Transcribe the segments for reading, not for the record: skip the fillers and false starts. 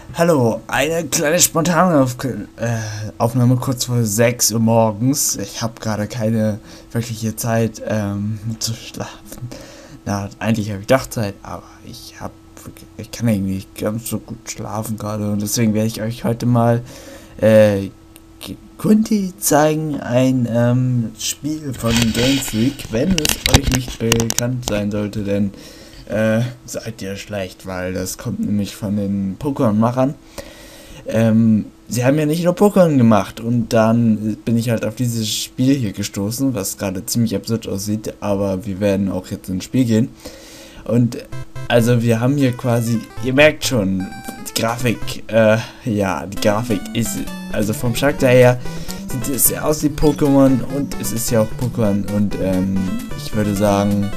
Hallo, eine kleine spontane Aufnahme kurz vor 6 Uhr morgens. Ich habe gerade keine wirkliche Zeit zu schlafen. Na, eigentlich habe ich Dachzeit, aber ich kann irgendwie nicht ganz so gut schlafen gerade und deswegen werde ich euch heute mal äh, Kunti zeigen, ein Spiel von Game Freak, wenn es euch nicht bekannt sein sollte, denn seid ihr schlecht, weil das kommt nämlich von den Pokémon-Machern. Sie haben ja nicht nur Pokémon gemacht und dann bin ich halt auf dieses Spiel hier gestoßen, was gerade ziemlich absurd aussieht, aber wir werden auch jetzt ins Spiel gehen. Und also wir haben hier quasi, ihr merkt schon, die Grafik, ja, die Grafik ist, also vom Charakter her, sieht es ja aus wie Pokémon und es ist ja auch Pokémon und ich würde sagen,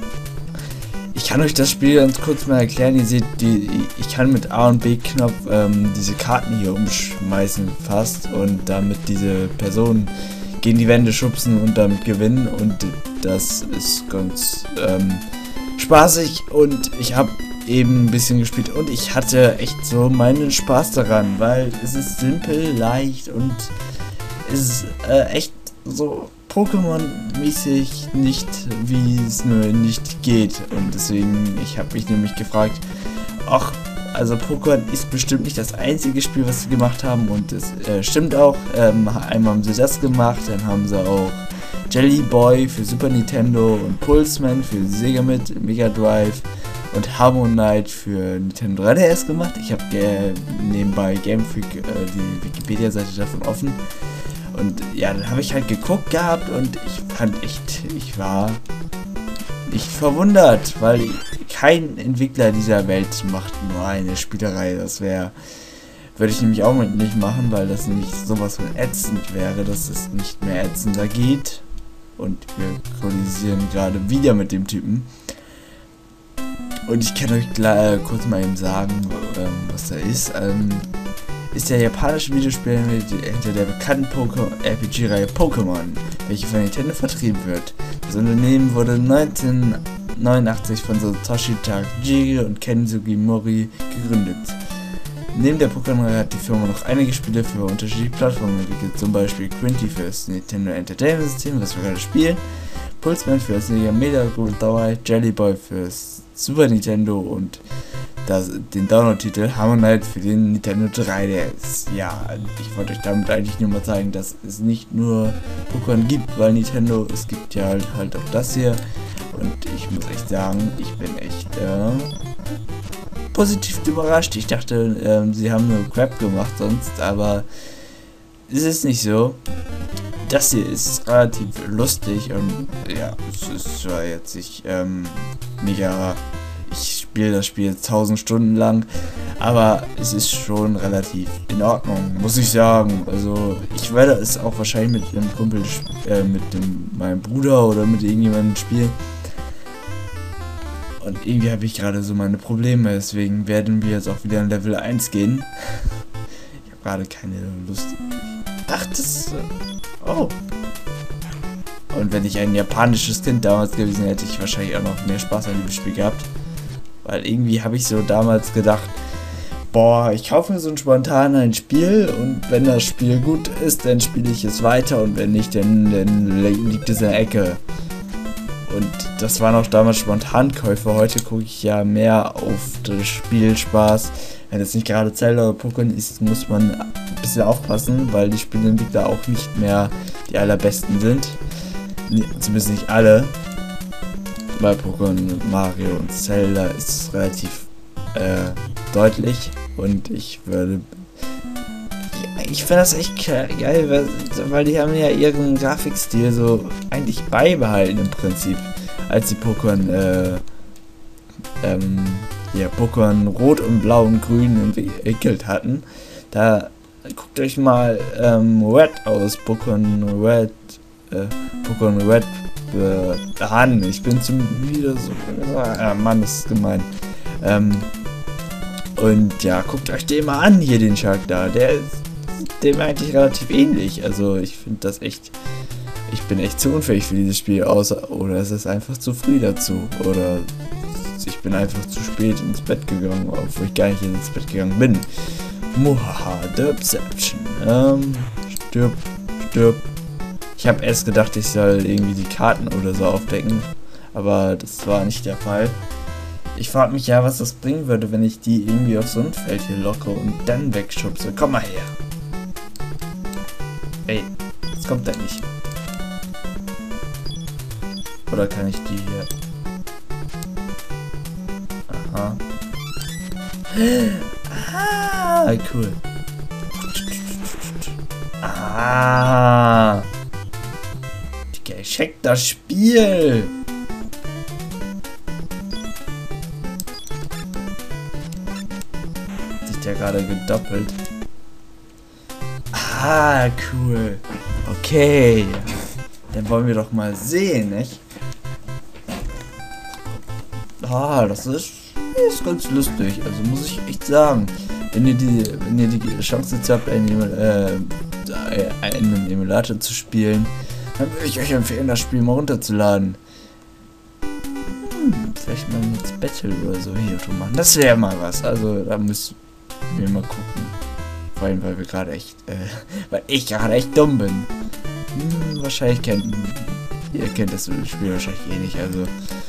ich kann euch das Spiel ganz kurz mal erklären. Ihr seht, ich kann mit A und B-Knopf diese Karten hier umschmeißen fast und damit diese Personen gegen die Wände schubsen und damit gewinnen. Und das ist ganz spaßig und ich habe eben ein bisschen gespielt und ich hatte echt so meinen Spaß daran, weil es ist simpel, leicht und es ist echt so Pokémon-mäßig nicht, wie es nur nicht geht. Und deswegen, ich habe mich nämlich gefragt, ach, also Pokémon ist bestimmt nicht das einzige Spiel, was sie gemacht haben. Und es stimmt auch. Einmal haben sie das gemacht, dann haben sie auch Jelly Boy für Super Nintendo und Pulseman für Sega Mega Drive und Harmonite für Nintendo 3DS gemacht. Ich habe nebenbei Game Freak die Wikipedia-Seite davon offen. Und ja, dann habe ich halt geguckt gehabt und ich war nicht verwundert, weil kein Entwickler dieser Welt macht nur eine Spielerei. Würde ich nämlich auch nicht machen, weil das nämlich sowas von ätzend wäre, dass es nicht mehr ätzender geht. Und wir kollidieren gerade wieder mit dem Typen. Und ich kann euch kurz mal eben sagen, was da ist. Ist der japanische Videospiel hinter der bekannten RPG-Reihe Pokémon, welche von Nintendo vertrieben wird. Das Unternehmen wurde 1989 von Satoshi Tajiri und Ken Sugimori gegründet. Neben der Pokémon-Reihe hat die Firma noch einige Spiele für unterschiedliche Plattformen entwickelt, zum Beispiel Quinty für das Nintendo Entertainment System, was wir gerade spielen, Pulseman für das Sega Mega Drive, Jelly Boy für das Super Nintendo und den Download-Titel Harmonite für den Nintendo 3DS. Ja, ich wollte euch damit eigentlich nur mal zeigen, dass es nicht nur Pokémon gibt, weil Nintendo, es gibt ja halt auch das hier. Und ich muss echt sagen, ich bin echt positiv überrascht. Ich dachte, sie haben nur Crap gemacht sonst, aber es ist nicht so. Das hier ist relativ lustig und ja, es ist zwar jetzt nicht mega. Ich spiele das Spiel 1000 Stunden lang, aber es ist schon relativ in Ordnung, muss ich sagen. Also ich werde es auch wahrscheinlich mit einem Kumpel, meinem Bruder oder mit irgendjemandem spielen. Und irgendwie habe ich gerade so meine Probleme, deswegen werden wir jetzt auch wieder in Level 1 gehen. Ich habe gerade keine Lust. Ach, oh. Und wenn ich ein japanisches Kind damals gewesen hätte, ich wahrscheinlich auch noch mehr Spaß an dem Spiel gehabt. Weil irgendwie habe ich so damals gedacht, boah, ich kaufe mir so spontan ein Spiel und wenn das Spiel gut ist, dann spiele ich es weiter und wenn nicht, dann liegt es in der Ecke. Und das waren auch damals Spontankäufe. Heute gucke ich ja mehr auf das Spielspaß. Wenn es nicht gerade Zelda oder Pokémon ist, muss man ein bisschen aufpassen, weil die Spieleentwickler auch nicht mehr die allerbesten sind. Zumindest nicht alle. Bei Pokémon, Mario und Zelda ist es relativ deutlich und ich finde das echt geil, weil die haben ja ihren Grafikstil so eigentlich beibehalten im Prinzip, als die Pokémon Pokémon Rot und Blau und Grün entwickelt hatten. Da guckt euch mal Red aus, Pokémon Red an. Ich bin zum wieder so. Mann, das ist gemein. Und ja, guckt euch den mal an, hier den Charakter. Der ist dem eigentlich relativ ähnlich. Also ich finde das echt. Ich bin echt zu unfähig für dieses Spiel, oder es ist einfach zu früh dazu. Oder ich bin einfach zu spät ins Bett gegangen, obwohl ich gar nicht ins Bett gegangen bin. Muhaha, Deception. Stirb, stirb. Ich habe erst gedacht, ich soll irgendwie die Karten oder so aufdecken, aber das war nicht der Fall. Ich frage mich ja, was das bringen würde, wenn ich die irgendwie auf so ein Feld hier locke und dann wegschubse. Komm mal her. Ey, jetzt kommt er nicht. Oder kann ich die hier... Aha. Ah, cool. Ah. Ich check das Spiel. Hat sich der gerade gedoppelt. Ah, cool. Okay. Dann wollen wir doch mal sehen, nicht? Ah, das ist ganz lustig. Also muss ich echt sagen. Wenn ihr die Chance jetzt habt, einen Emulator zu spielen, dann würde ich euch empfehlen, das Spiel mal runterzuladen. Vielleicht mal jetzt Battle oder so hier zu machen. Das wäre mal was. Also da müssen wir mal gucken. Vor allem, weil wir gerade echt, weil ich gerade echt dumm bin. Wahrscheinlich ihr kennt das Spiel wahrscheinlich eh nicht. Also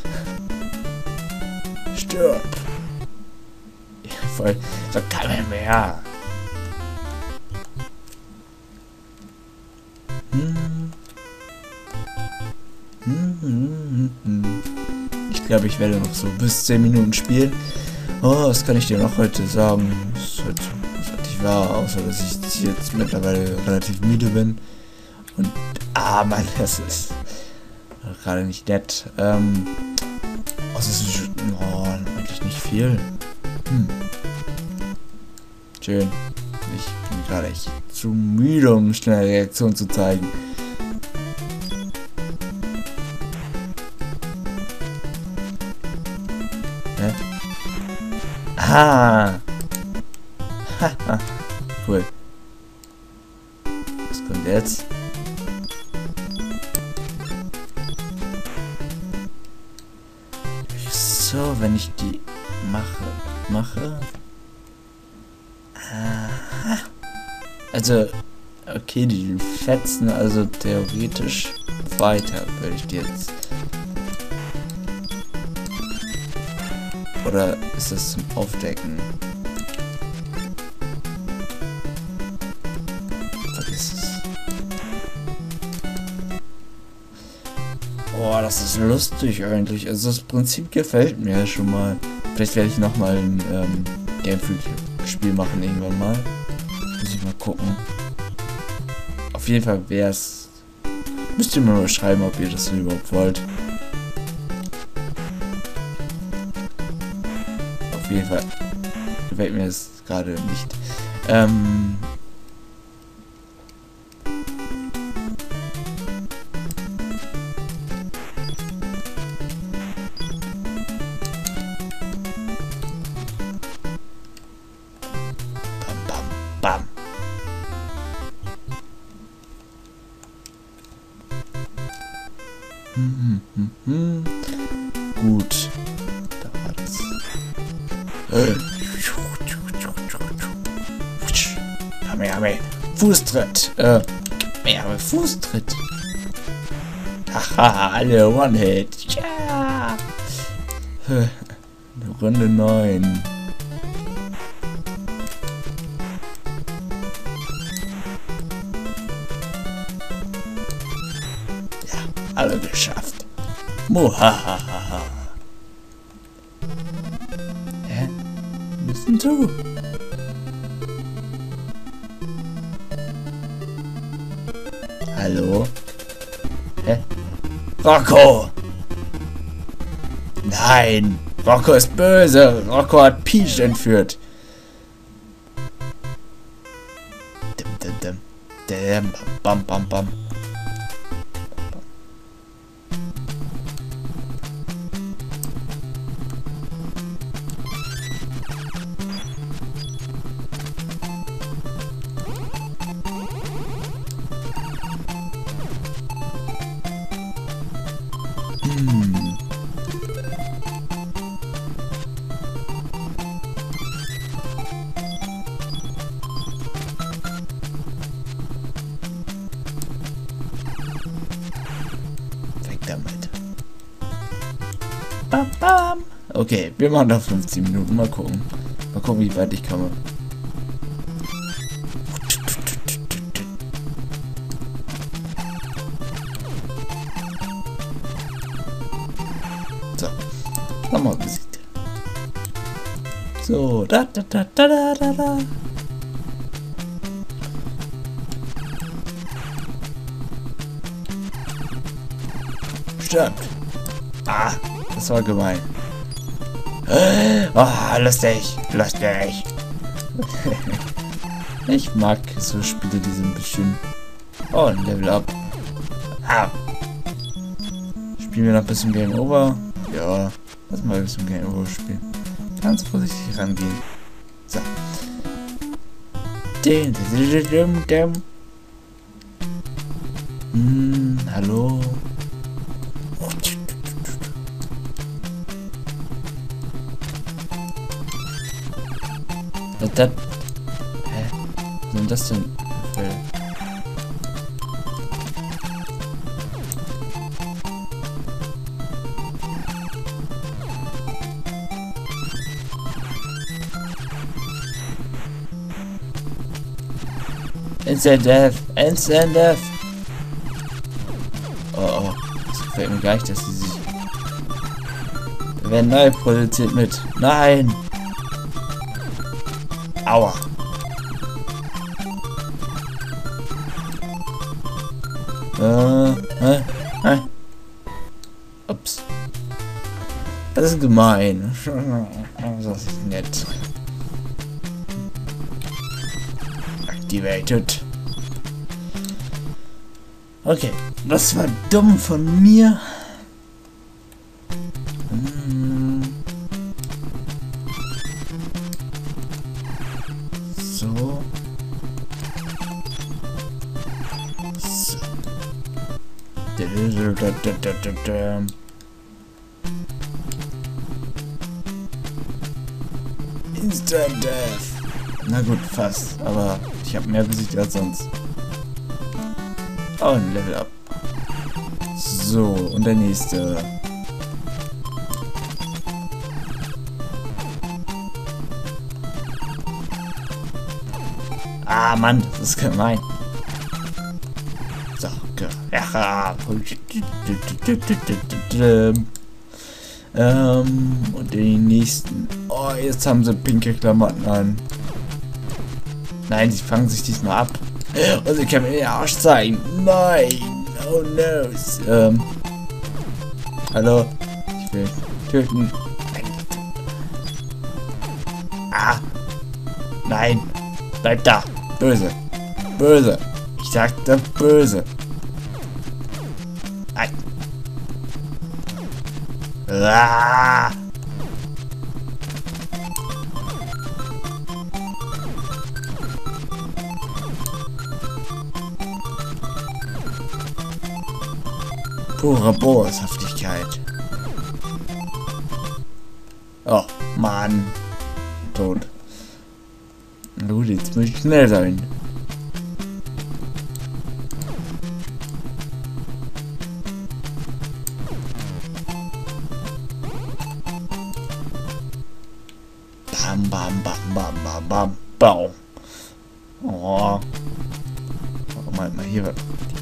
stirb. Ja, voll. So kann man mehr. Ich glaube, ich werde noch so bis 10 Minuten spielen. Oh, was kann ich dir noch heute sagen? Das ist heute nicht wahr, außer dass ich jetzt mittlerweile relativ müde bin. Und, Mann, das ist gerade nicht nett. Es ist eigentlich nicht viel. Schön. Ich bin gerade echt zu müde, um schnell Reaktion zu zeigen. Ah! Haha! Cool. Was kommt jetzt? So, wenn ich die mache. Aha. Also, okay, die fetzen also theoretisch weiter, würde ich die jetzt. Oder ist das zum Aufdecken? Vergiss es. Boah, das ist lustig eigentlich. Also das Prinzip gefällt mir schon mal. Vielleicht werde ich nochmal ein Game Freak-Spiel machen irgendwann mal. Muss ich mal gucken. Auf jeden Fall wäre es... Müsst ihr mir mal schreiben, ob ihr das überhaupt wollt. Auf jeden Fall gefällt mir das gerade nicht. Bam. Gut. Da war das. Hame. Fußtritt. Fußtritt. Haha, alle One-Hit. Ja. Runde 9. Alle geschafft. Muhahaha. Hä? Listen to. Hallo? Hä? Rocco! Nein! Rocco ist böse! Rocco hat Peach entführt! Bam. Okay, wir machen da 15 Minuten. Mal gucken. Mal gucken, wie weit ich komme. So. Nochmal besiegt. So. Da. Stimmt. Ah, das war gemein. Oh, lustig. Ich mag so Spiele, die sind ein bisschen... Oh, ein Level Up. Ah. Spielen wir noch ein bisschen Game Over? Ja, lass mal ein bisschen Game Over spielen. Ganz vorsichtig rangehen. So. Hallo? Das, hä? Was sind das denn für... Instant Death! Oh, das gefällt mir gleich, dass sie sich... Wir werden neu produziert mit... Nein! Aua! Ups. Das ist gemein. Das ist nett. Activated. Okay, das war dumm von mir. So. Instant Death. Na gut, fast. Aber ich habe mehr besiegt als sonst. Oh, ein Level Up. So, und der nächste. Ah, Mann, das ist gemein. So, ja. Und den nächsten. Oh, jetzt haben sie pinke Klamotten an. Nein, sie fangen sich diesmal ab. Und sie können mir den Arsch zeigen. Nein. Oh no. Hallo. Ich will töten. Nein. Ah. Nein. Bleib da. Böse. Böse. Ich sagte böse. Nein. Ah. Pure Boshaftigkeit. Oh, Mann. Tot. Na gut, jetzt muss ich schnell sein. Bam, bam, bam, bam, bam, bam, bam. Oh. Mal hier.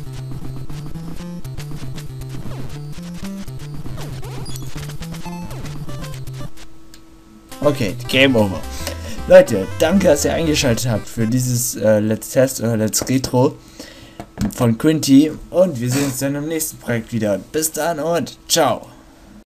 Okay, Game Over. Leute, danke, dass ihr eingeschaltet habt für dieses Let's Test oder Let's Retro von Quinty. Und wir sehen uns dann im nächsten Projekt wieder. Bis dann und ciao.